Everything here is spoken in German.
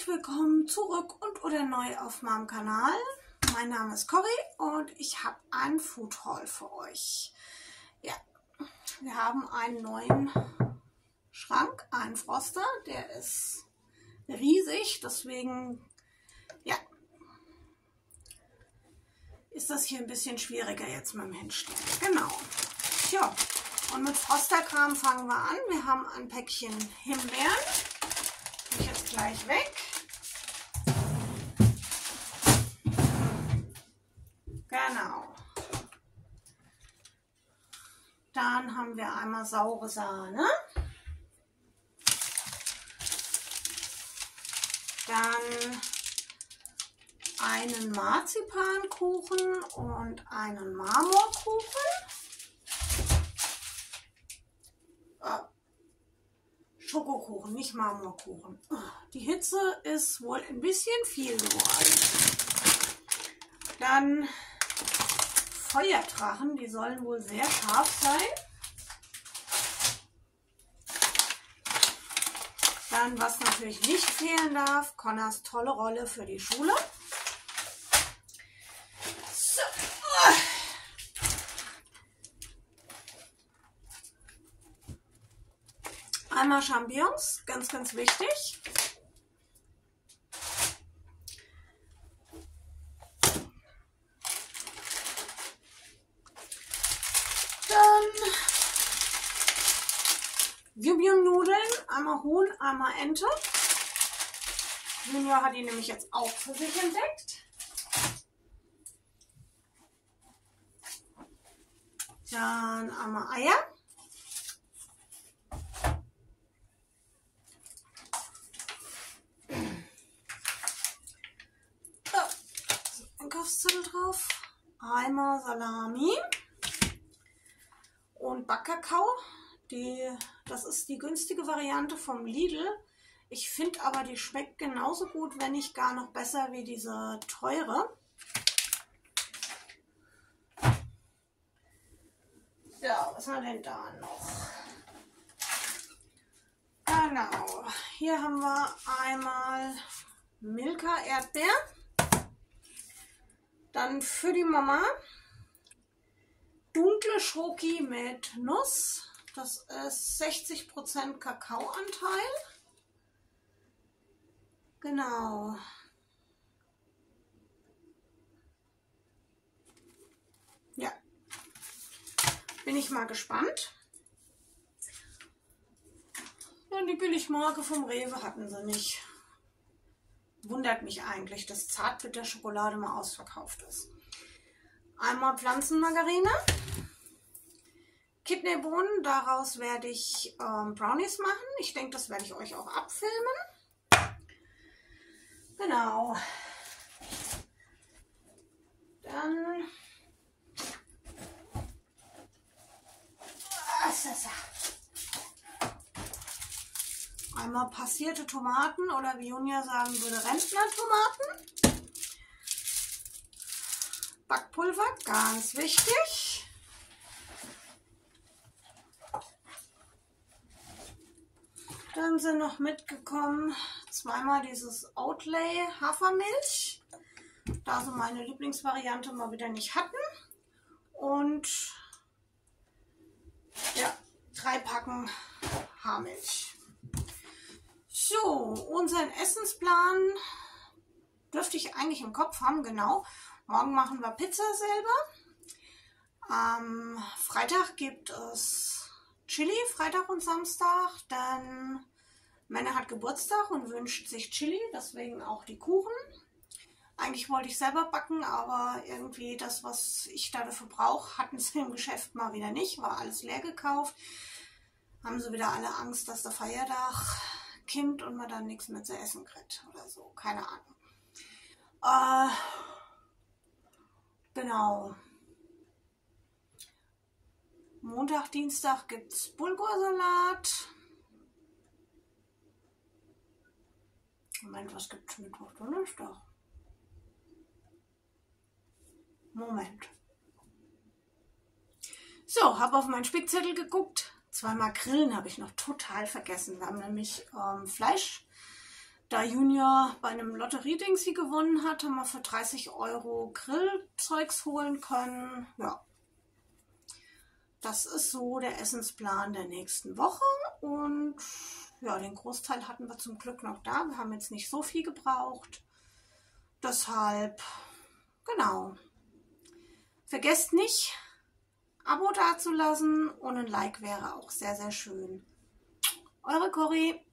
Herzlich willkommen zurück und oder neu auf meinem Kanal. Mein Name ist Cory und ich habe ein Food Haul für euch. Ja, wir haben einen neuen Schrank, einen Froster, der ist riesig, deswegen ja, ist das hier ein bisschen schwieriger jetzt mit dem Hinstellen. Genau. Tja, und mit Frosterkram fangen wir an. Wir haben ein Päckchen Himbeeren. Ich jetzt gleich weg. Genau. Dann haben wir einmal saure Sahne. Dann einen Marzipankuchen und einen Marmorkuchen. Schokokuchen, nicht Marmorkuchen. Die Hitze ist wohl ein bisschen viel geworden. Dann Feuerdrachen, die sollen wohl sehr scharf sein. Dann, was natürlich nicht fehlen darf, Connors tolle Rolle für die Schule. So. Einmal Champignons, ganz, ganz wichtig. Dann Gyubjum-Nudeln, einmal Huhn, einmal Ente. Junior hat die nämlich jetzt auch für sich entdeckt. Dann einmal Eier. Einkaufszettel drauf. Einmal Salami. Und Backkakao. Das ist die günstige Variante vom Lidl. Ich finde aber, die schmeckt genauso gut, wenn nicht gar noch besser wie diese teure. Ja, was haben wir denn da noch? Genau, hier haben wir einmal Milka Erdbeer. Dann für die Mama dunkle Schoki mit Nuss. Das ist 60% Kakaoanteil. Genau. Ja. Bin ich mal gespannt. Und die Billigmarke vom Rewe hatten sie nicht. Wundert mich eigentlich, dass Zartbitterschokolade mal ausverkauft ist. Einmal Pflanzenmargarine. Kidneybohnen, daraus werde ich Brownies machen. Ich denke, das werde ich euch auch abfilmen. Genau. Dann einmal passierte Tomaten oder wie Junior sagen würde, Rentnertomaten. Backpulver, ganz wichtig. Dann sind noch mitgekommen zweimal dieses Oatly Hafermilch, da sie meine Lieblingsvariante mal wieder nicht hatten. Und ja, 3 Packen Haarmilch. So, unseren Essensplan dürfte ich eigentlich im Kopf haben, genau. Morgen machen wir Pizza selber. Am Freitag gibt es Chili, Freitag und Samstag. Dann Männer hat Geburtstag und wünscht sich Chili, deswegen auch die Kuchen. Eigentlich wollte ich selber backen, aber irgendwie das, was ich da dafür brauche, hatten sie im Geschäft mal wieder nicht. War alles leer gekauft. Haben sie wieder alle Angst, dass der Feiertag kommt und man dann nichts mehr zu essen kriegt oder so. Keine Ahnung. Genau. Montag, Dienstag gibt es Bulgursalat. Moment, was gibt es Mittwoch, Donnerstag? Moment. So, habe auf meinen Spickzettel geguckt. Zweimal Grillen habe ich noch total vergessen. Wir haben nämlich Fleisch Da Junior bei einem Lotteriedingsi gewonnen hat, haben wir für 30 € Grillzeugs holen können. Ja, das ist so der Essensplan der nächsten Woche. Und ja, den Großteil hatten wir zum Glück noch da. Wir haben jetzt nicht so viel gebraucht. Deshalb, genau. Vergesst nicht, Abo dazulassen und ein Like wäre auch sehr, sehr schön. Eure Cory.